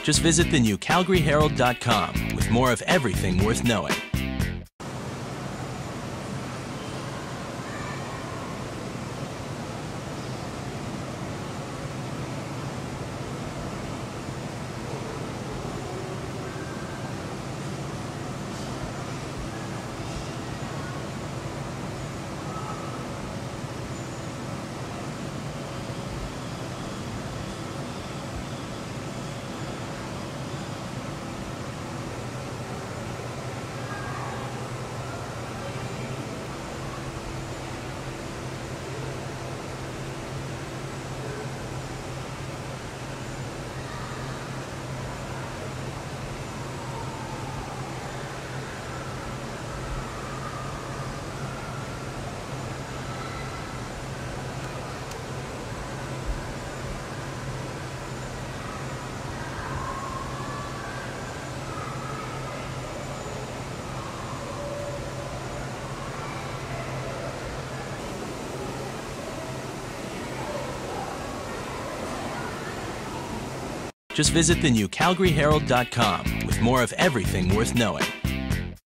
Just visit the new CalgaryHerald.com with more of everything worth knowing. Just visit the new CalgaryHerald.com with more of everything worth knowing.